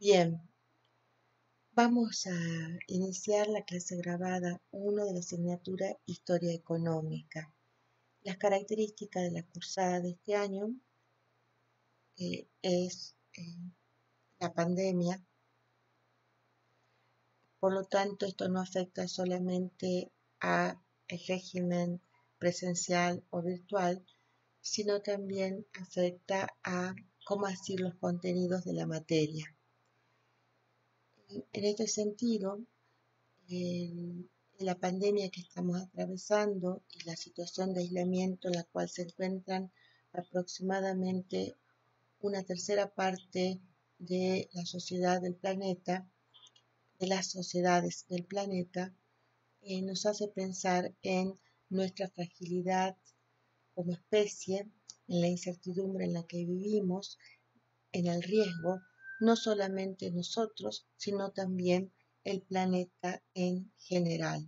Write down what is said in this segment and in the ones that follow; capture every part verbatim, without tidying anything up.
Bien, vamos a iniciar la clase grabada uno de la asignatura Historia Económica. Las características de la cursada de este año eh, es eh, la pandemia, por lo tanto esto no afecta solamente al régimen presencial o virtual, sino también afecta a cómo así los contenidos de la materia. En este sentido, el la pandemia que estamos atravesando y la situación de aislamiento en la cual se encuentran aproximadamente una tercera parte de la sociedad del planeta, de las sociedades del planeta, eh, nos hace pensar en nuestra fragilidad como especie, en la incertidumbre en la que vivimos, en el riesgo, no solamente nosotros, sino también el planeta en general.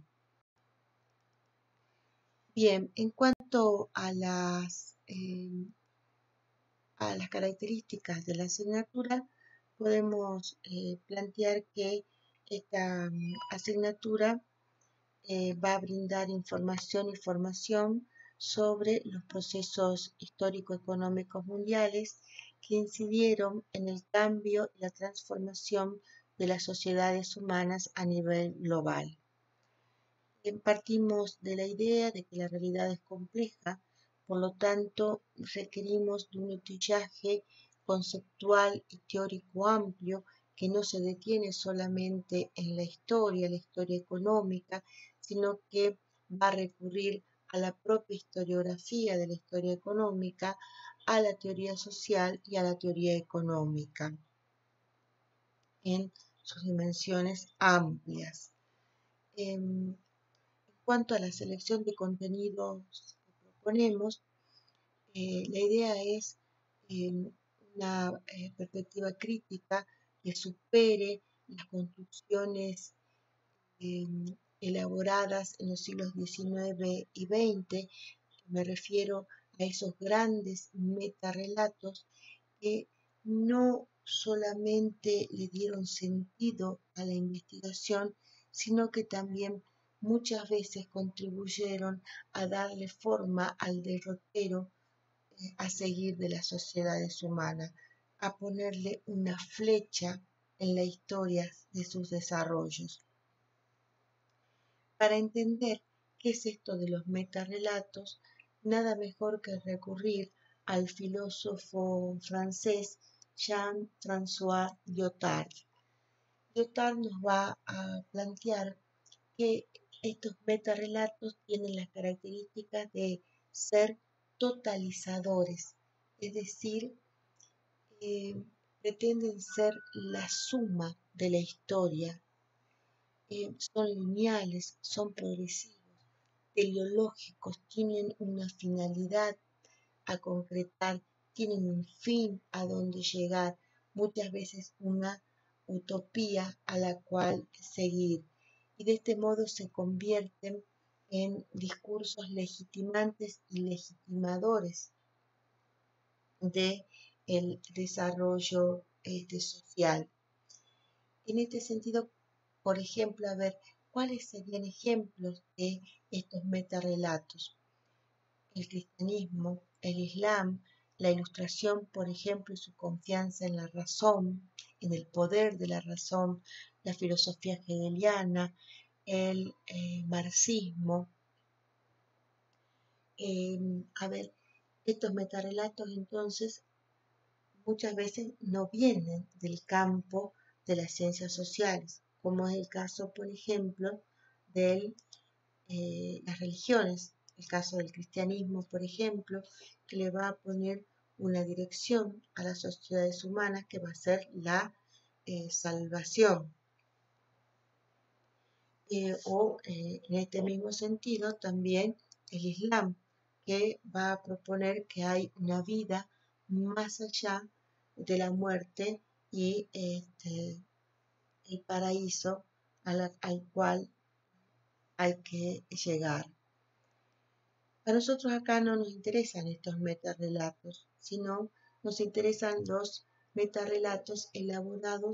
Bien, en cuanto a las, eh, a las características de la asignatura, podemos eh, plantear que esta um, asignatura eh, va a brindar información y formación sobre los procesos histórico-económicos mundiales que incidieron en el cambio y la transformación de las sociedades humanas a nivel global. Partimos de la idea de que la realidad es compleja, por lo tanto requerimos de un utillaje conceptual y teórico amplio que no se detiene solamente en la historia, la historia económica, sino que va a recurrir a la propia historiografía de la historia económica, a la teoría social y a la teoría económica en sus dimensiones amplias. En cuanto a la selección de contenidos que proponemos, eh, la idea es eh, una eh, perspectiva crítica que supere las construcciones eh, elaboradas en los siglos diecinueve y veinte. Me refiero a esos grandes metarrelatos que no solamente le dieron sentido a la investigación, sino que también muchas veces contribuyeron a darle forma al derrotero eh, a seguir de las sociedades humanas, a ponerle una flecha en la historia de sus desarrollos. Para entender qué es esto de los metarrelatos, nada mejor que recurrir al filósofo francés Jean-François Lyotard. Lyotard nos va a plantear que estos metarrelatos tienen las características de ser totalizadores, es decir, eh, pretenden ser la suma de la historia, eh, son lineales, son progresivos, teleológicos, tienen una finalidad a concretar, tienen un fin a donde llegar, muchas veces una utopía a la cual seguir. Y de este modo se convierten en discursos legitimantes y legitimadores del desarrollo este, social. En este sentido, por ejemplo, a ver, ¿cuáles serían ejemplos de estos metarrelatos? El cristianismo, el islam, la ilustración, por ejemplo, y su confianza en la razón, en el poder de la razón, la filosofía hegeliana, el eh, marxismo. Eh, a ver, estos metarrelatos entonces muchas veces no vienen del campo de las ciencias sociales, como es el caso, por ejemplo, de eh, las religiones, el caso del cristianismo, por ejemplo, que le va a poner una dirección a las sociedades humanas que va a ser la eh, salvación. Eh, o eh, en este mismo sentido también el Islam, que va a proponer que hay una vida más allá de la muerte y este, el paraíso al, al cual hay que llegar. A nosotros acá no nos interesan estos metarrelatos, sino nos interesan los metarrelatos elaborados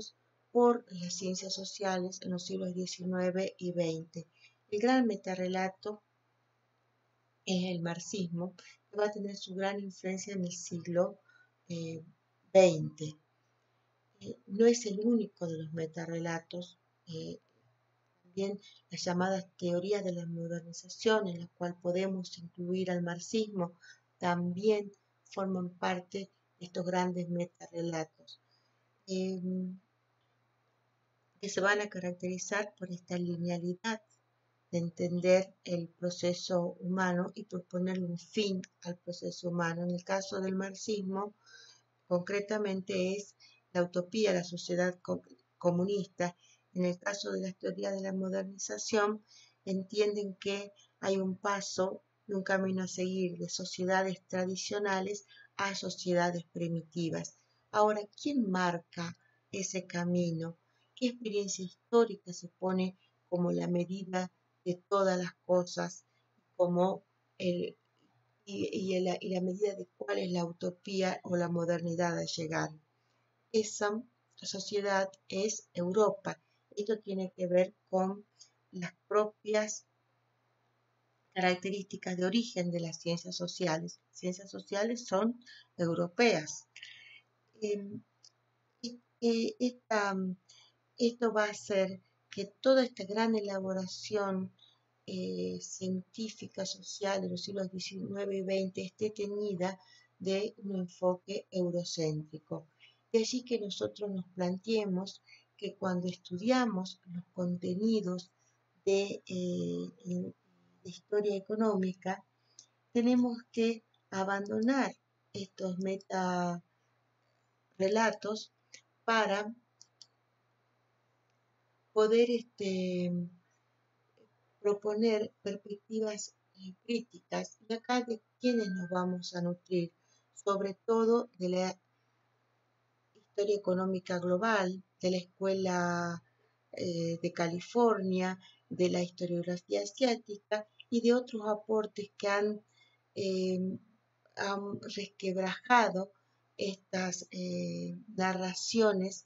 por las ciencias sociales en los siglos diecinueve y veinte. El gran metarrelato es el marxismo, que va a tener su gran influencia en el siglo eh, veinte. Eh, no es el único de los metarrelatos, eh, también las llamadas teorías de la modernización, en la cual podemos incluir al marxismo, también forman parte de estos grandes metarrelatos, eh, que se van a caracterizar por esta linealidad de entender el proceso humano y proponerle un fin al proceso humano. En el caso del marxismo, concretamente es la utopía, la sociedad comunista. En el caso de las teorías de la modernización, entienden que hay un paso y un camino a seguir de sociedades tradicionales a sociedades primitivas. Ahora, ¿quién marca ese camino? ¿Qué experiencia histórica se pone como la medida de todas las cosas, como el, y, y, la, y la medida de cuál es la utopía o la modernidad a llegar? Esa sociedad es Europa. Esto tiene que ver con las propias características de origen de las ciencias sociales. Las ciencias sociales son europeas. Eh, eh, esta, esto va a hacer que toda esta gran elaboración eh, científica, social de los siglos diecinueve y veinte esté teñida de un enfoque eurocéntrico. De allí que nosotros nos planteemos que cuando estudiamos los contenidos de, eh, de historia económica, tenemos que abandonar estos metarrelatos para poder este, proponer perspectivas eh, críticas. Y acá de quiénes nos vamos a nutrir, sobre todo de la historia económica global, de la escuela eh, de California, de la historiografía asiática y de otros aportes que han, eh, han resquebrajado estas eh, narraciones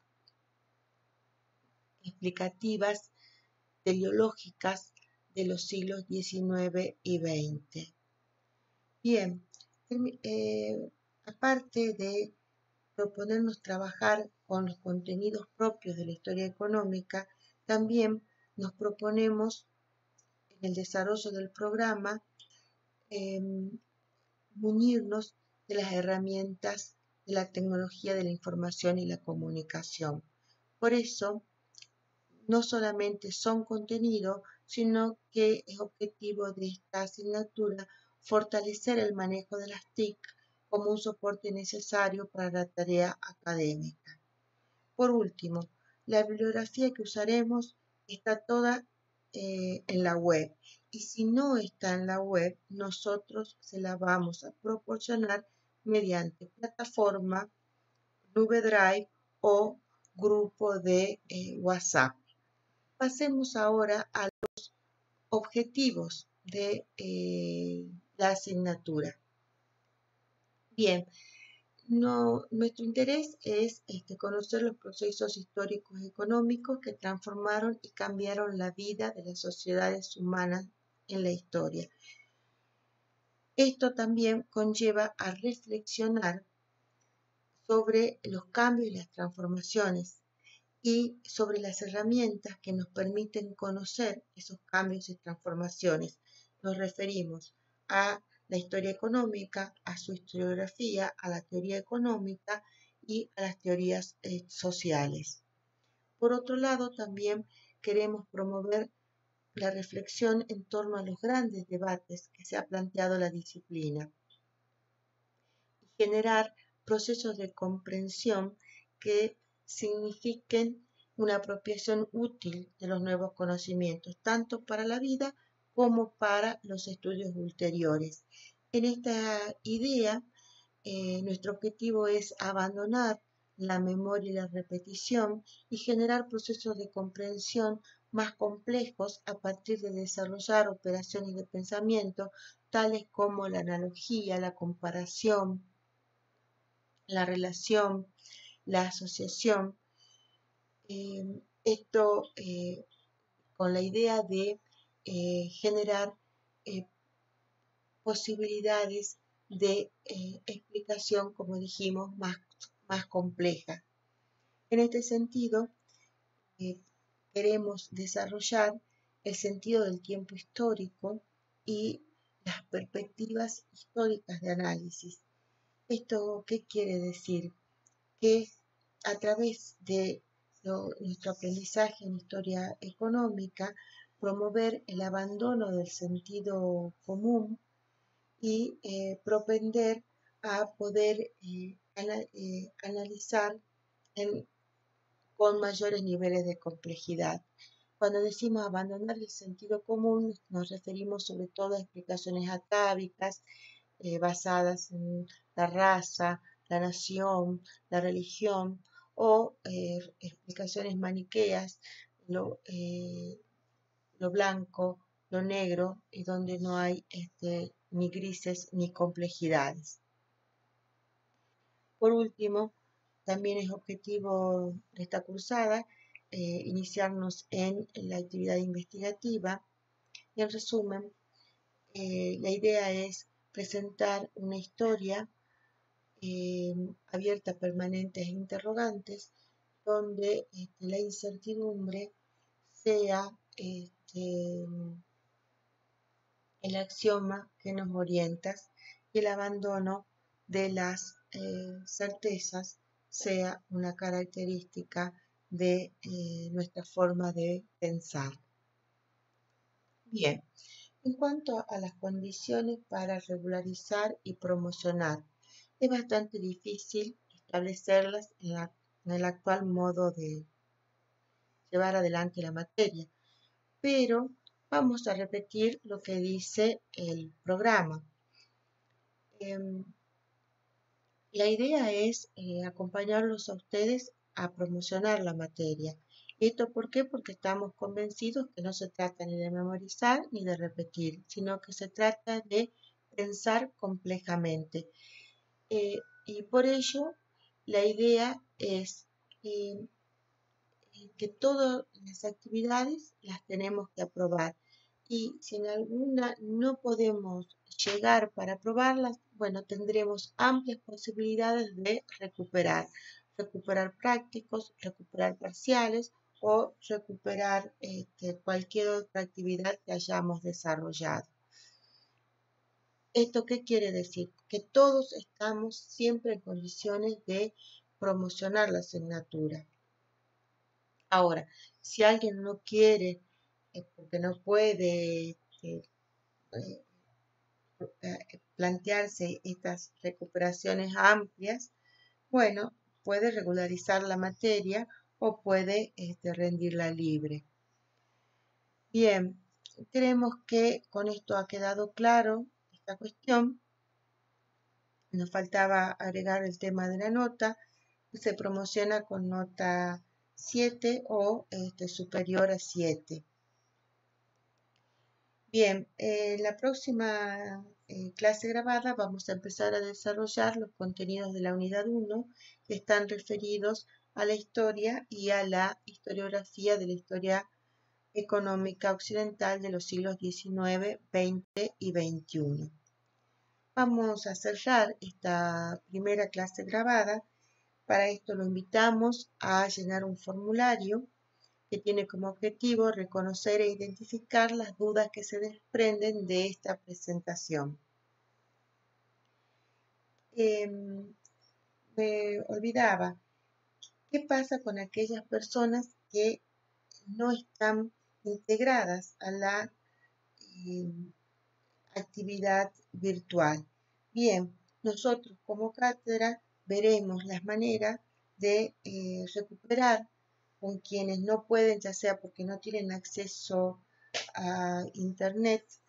explicativas teleológicas de los siglos diecinueve y veinte. Bien, eh, aparte de proponernos trabajar con los contenidos propios de la historia económica, también nos proponemos en el desarrollo del programa eh, munirnos de las herramientas de la tecnología de la información y la comunicación. Por eso, no solamente son contenido, sino que es objetivo de esta asignatura fortalecer el manejo de las T I C como un soporte necesario para la tarea académica. Por último, la bibliografía que usaremos está toda eh, en la web, y si no está en la web, nosotros se la vamos a proporcionar mediante plataforma, nube Drive o grupo de eh, WhatsApp. Pasemos ahora a los objetivos de eh, la asignatura. Bien, no, nuestro interés es este, conocer los procesos históricos y económicos que transformaron y cambiaron la vida de las sociedades humanas en la historia. Esto también conlleva a reflexionar sobre los cambios y las transformaciones, y sobre las herramientas que nos permiten conocer esos cambios y transformaciones. Nos referimos a la historia económica, a su historiografía, a la teoría económica y a las teorías eh, sociales. Por otro lado, también queremos promover la reflexión en torno a los grandes debates que se ha planteado la disciplina y generar procesos de comprensión que signifiquen una apropiación útil de los nuevos conocimientos, tanto para la vida como para los estudios ulteriores. En esta idea, eh, nuestro objetivo es abandonar la memoria y la repetición y generar procesos de comprensión más complejos a partir de desarrollar operaciones de pensamiento tales como la analogía, la comparación, la relación, la asociación, Eh, esto eh, con la idea de eh, generar eh, posibilidades de eh, explicación, como dijimos, más, más compleja. En este sentido, eh, queremos desarrollar el sentido del tiempo histórico y las perspectivas históricas de análisis. ¿Esto qué quiere decir? Que a través de lo, nuestro aprendizaje en historia económica, promover el abandono del sentido común y eh, propender a poder eh, ana, eh, analizar en, con mayores niveles de complejidad. Cuando decimos abandonar el sentido común, nos referimos sobre todo a explicaciones atávicas eh, basadas en la raza, la nación, la religión o eh, explicaciones maniqueas, lo, eh, lo blanco, lo negro, y donde no hay este, ni grises ni complejidades. Por último, también es objetivo de esta cursada eh, iniciarnos en la actividad investigativa y en resumen, eh, la idea es presentar una historia eh, abierta a permanentes e interrogantes donde este, la incertidumbre sea este, el axioma que nos orienta y el abandono de las eh, certezas sea una característica de eh, nuestra forma de pensar. Bien, en cuanto a las condiciones para regularizar y promocionar, es bastante difícil establecerlas en, la, en el actual modo de llevar adelante la materia, pero vamos a repetir lo que dice el programa. Eh, la idea es eh, acompañarlos a ustedes a promocionar la materia. ¿Esto por qué? Porque estamos convencidos que no se trata ni de memorizar ni de repetir, sino que se trata de pensar complejamente. Eh, y por ello, la idea es eh, que todas las actividades las tenemos que aprobar. Y si en alguna no podemos llegar para aprobarlas, bueno, tendremos amplias posibilidades de recuperar. Recuperar prácticos, recuperar parciales o recuperar este, cualquier otra actividad que hayamos desarrollado. ¿Esto qué quiere decir? Que todos estamos siempre en condiciones de promocionar la asignatura. Ahora, si alguien no quiere, eh, porque no puede eh, eh, plantearse estas recuperaciones amplias, bueno, puede regularizar la materia o puede este, rendirla libre. Bien, creemos que con esto ha quedado claro esta cuestión. Nos faltaba agregar el tema de la nota. Se promociona con nota siete o este, superior a siete. Bien, en la próxima eh, clase grabada vamos a empezar a desarrollar los contenidos de la unidad uno que están referidos a la historia y a la historiografía de la historia económica occidental de los siglos diecinueve, veinte y veintiuno. Vamos a cerrar esta primera clase grabada. Para esto lo invitamos a llenar un formulario que tiene como objetivo reconocer e identificar las dudas que se desprenden de esta presentación. Eh, me olvidaba, ¿qué pasa con aquellas personas que no están integradas a la eh, actividad virtual? Bien, nosotros como cátedra veremos las maneras de eh, recuperar con quienes no pueden, ya sea porque no tienen acceso a internet